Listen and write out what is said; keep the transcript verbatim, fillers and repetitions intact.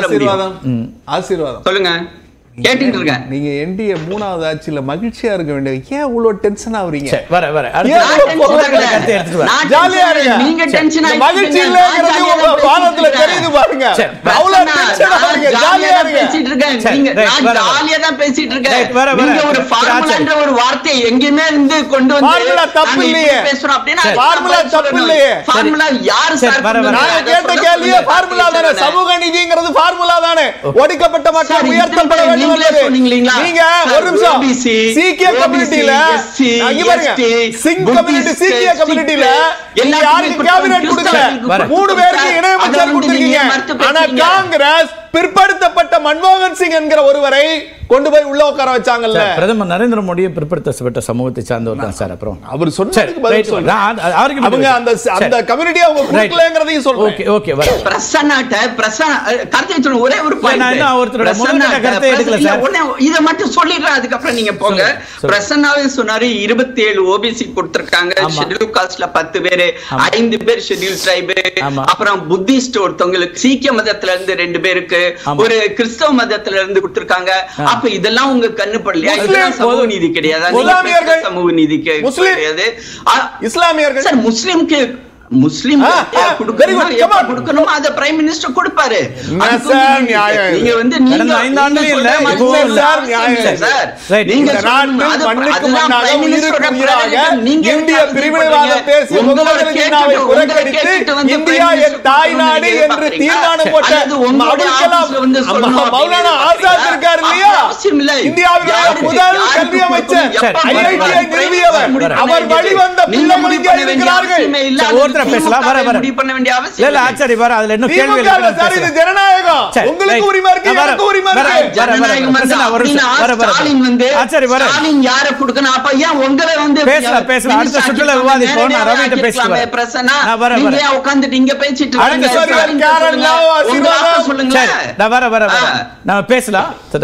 சொல்ல முடியும்? ஆசீர்வாதம் சொல்லுங்க, கேட்டுட்டு இருக்கேன். நீங்க என்டிஏ மூணாவது ஆட்சியில மகிழ்ச்சியா இருக்க வேண்டிய ஏன் இவ்வளவு டென்ஷன் ஆவறீங்க? வர வர ஜாலியா இருங்க. நீங்க டென்ஷன் ஆயிட்டு மகிழ்ச்சி இல்லங்கிறது உங்க வாதத்துல தெரியுது பாருங்க. அவ்வளவு டென்ஷன் ஆவறீங்க. ஜாலியா இருங்க. பேசிட்டு இருக்கேன். நீங்க நான் ஜாலியா தான் பேசிட்டு இருக்கேன். நீங்க ஒரு ஃபார்முலான்ற ஒரு வார்த்தை எங்கேயுமே இருந்து கொண்டு வந்து ஃபார்முலா தப்பு இல்லையே பேசுறோம் அப்படினா ஃபார்முலா தப்பு இல்லையே. ஃபார்முலா யார் சார்? நான் கேட்ட கேள்வியே ஃபார்முலா தானே. சமூக நீதிங்கிறது ஃபார்முலா தானே. ஒடுக்கப்பட்ட மக்கள் உயர்த்தப்பட வேண்டும். நீங்க ஒரு நிமிஷம் சீக்கிய கம்யூனிட்டில அங்க பாருங்க சிங் கம்யூனிட்டி சீக்கிய கம்யூனிட்டில யாருக்கு கேபினட் கொடுக்கல, மூணு பேருக்கு இணையமைச்சர் கொடுத்திருக்கீங்க. ஆனா காங்கிரஸ் பிற்படுத்தப்பட்ட மன்மோகன் சிங் என்கிற ஒருவரை கொண்டு போய் உள்ள உட்கார வச்சாங்கல்ல. பிரதமர் நரேந்திர மோடியை பிற்படுத்தப்பட்ட சமூகத்தை சார்ந்தவர் தான் சார். அப்புறம் அவர் சொன்னதுக்கு பதில் சொல்றேன். அவங்க அந்த அந்த கம்யூனிட்டி அவங்க கொடுக்கலங்கறதையும் சொல்றேன். ஓகே ஓகே வர பிரசன்னாட்ட பிரசன்ன கருத்தை சொல்ல ஒரே ஒரு பாயிண்ட். நான் இன்னும் ஒருத்தரோட முதல்ல கருத்தை எடுக்கல சார். இத மட்டும் சொல்லிடுறேன், அதுக்கு அப்புறம் நீங்க போங்க. பிரசன்னாவே சொன்னாரு இருபத்தி ஏழு ஓபிசி கொடுத்திருக்காங்க, ஷெட்யூல் காஸ்ட்ல பத்து பேர், ஐந்து பேர் ஷெட்யூல் ட்ரைப், அப்புறம் புத்திஸ்ட் ஒருத்தவங்களுக்கு, சீக்கிய மதத்துல இருந்து ரெண்டு பேருக்கு, ஒரு கிறிஸ்தவ மதத்துல இருந்து கொடுத்திருக்காங்க. அப்ப இதெல்லாம் உங்க கண்ணு படலையா? இதெல்லாம் சமூக நீதி கிடையாது. சமூக நீதி கிடையாது. இஸ்லாமியர்கள் சார் முஸ்லிம்க்கு முஸ்லிம் கொடுக்கணும், அத பிரைம் மினிஸ்டர் கொடுப்பாரு. நீங்க வந்து நீங்க ஐந்து ஆண்டுகள் இல்ல சார் நியாயம் சார். நீங்க நாட்டில் மண்ணுக்கு மண்ணாக உயிருக்கு உயிராக இந்திய பிரிவினைவாத பேசிய முகமது ஜின்னாவை புறக்கணித்து இந்தியா என் தாய் நாடு என்று தீர்மானம் போட்ட அப்துல் கலாம் மௌலானா ஆசாத் இருக்கார் இல்லையா, இந்தியாவினுடைய முதல் கல்வி அமைச்சர், ஐஐடியை நிறுவியவர், அவர் வழிவந்த பிள்ளைகள் இங்கே இருக்கிறார்கள். பேசலாம் வர வர முடிவு பண்ண வேண்டிய அவசியம் இல்ல. ஆச்சரி வர அதுல இன்னும் கேள்வி இல்ல சார். இது ஜனநாயகம். உங்களுக்கு உரிமை இருக்கு, எனக்கு உரிமை இருக்கு. ஜனநாயகம் வர வர ஸ்டாலின் வந்து ஆச்சரி வர ஸ்டாலின் யாரை கொடுக்கணும்? அப்ப ஏன் உங்களை வந்து பேசலாம் பேசலாம் அடுத்த சுற்றுல விவாதிப்போம். நான் ரவிட்ட பேசுறேன். பிரசன்னா நீங்க ஏன் உட்கார்ந்துட்டு இங்க பேசிட்டு இருக்கீங்க? சொல்லுங்க. நான் வர வர நான் பேசலாம்.